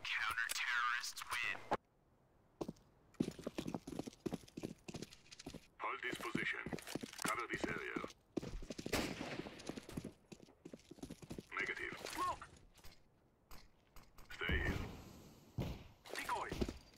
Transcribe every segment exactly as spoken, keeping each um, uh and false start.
Counter-terrorists win. Hold this position. Cover this area. Negative. Smoke! Stay here. Decoy!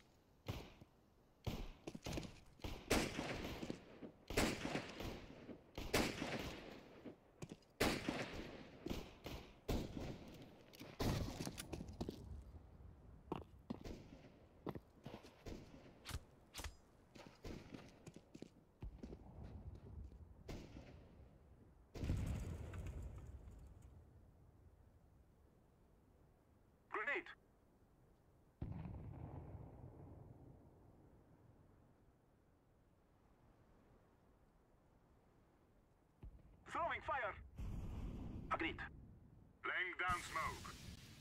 Grenade! Throwing fire! Agreed. Laying down smoke.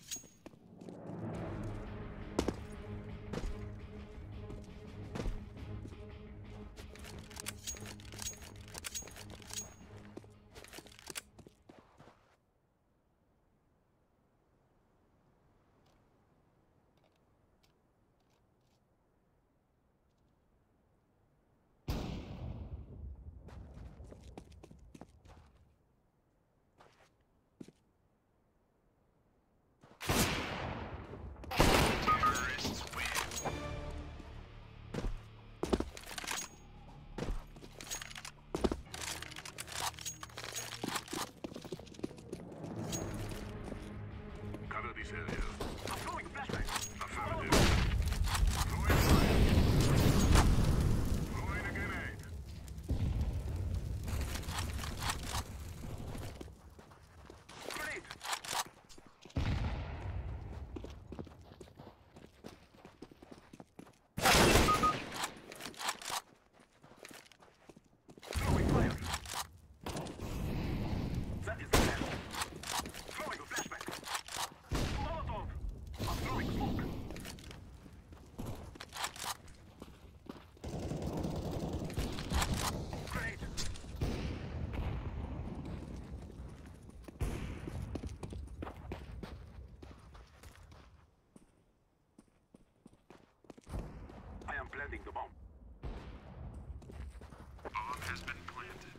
Terrorists win. Cover this area. I'm throwing flashbang! Affirmative. Throwing fire. Throwing a grenade. Grenade! Throwing fire! That is the plan. Throwing a flashbang! Molotov! I'm throwing smoke! Grenade! I am planting the bomb. Bomb has been planted.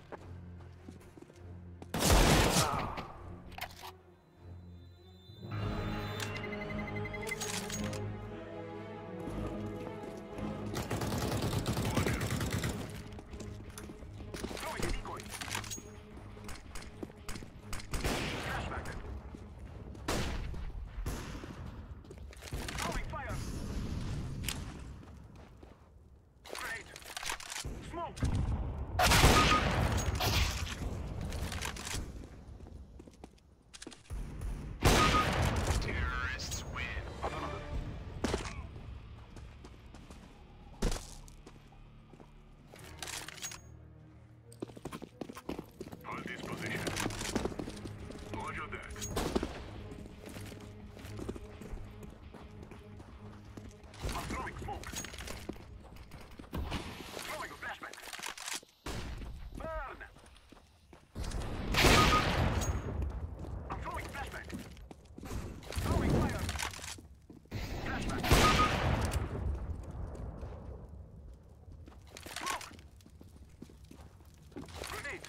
Throwing a decoy. Flashback. Throwing fire. Grenade. Smoke. Terrorists win. Affirmative. Hold this position. Roger that. I'm throwing smoke. Throwing a flashback. Burn! I'm throwing flashback. Throwing fire. Flashback. Smoke! Grenade!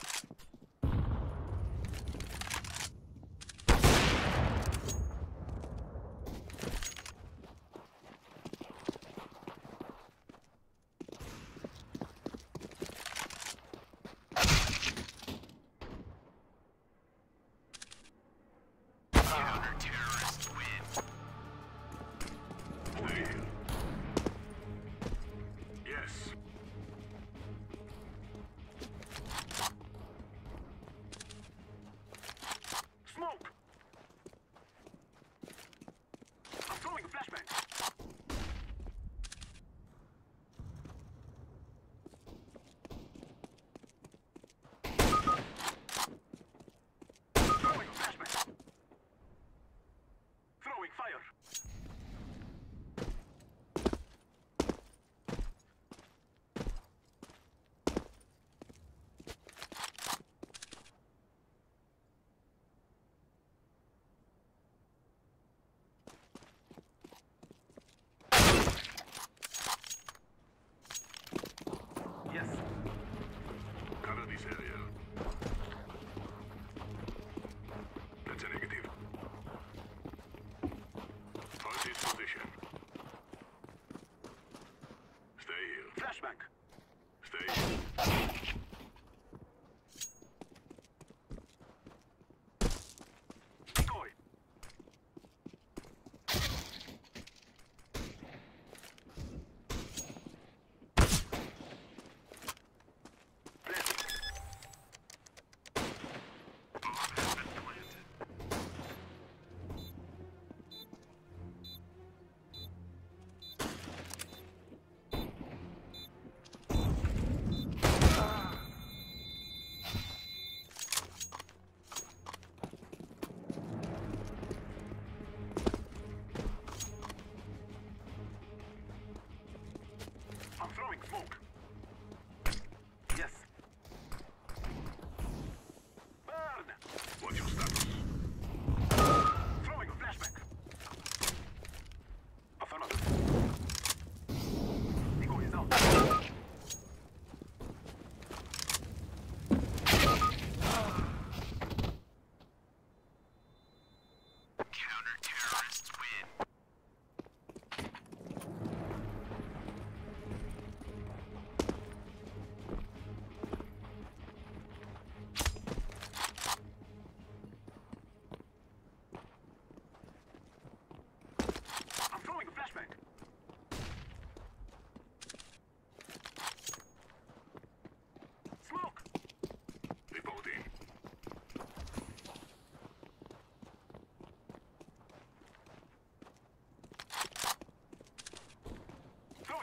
Counter-terrorists win. Stay here. Yes. Smoke! I'm throwing a flashbang. Throwing a flashbang. Throwing fire.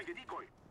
a decoy.